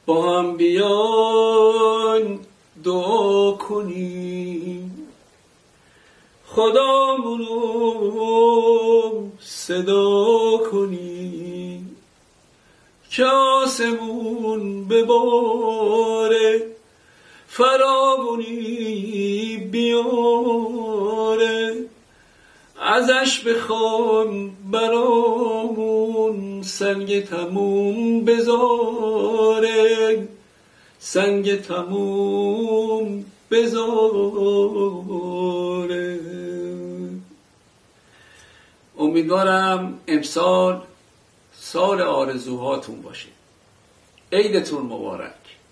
با هم بیاین دعا کنیم، خدامونو صدا کنیم که آسمون بباره، فراوونی بیاره، ازش بخوان برامون سنگ تموم بذاره، سنگ تموم بذاره. امیدوارم امسال سال آرزوهاتون باشه. عیدتون مبارک.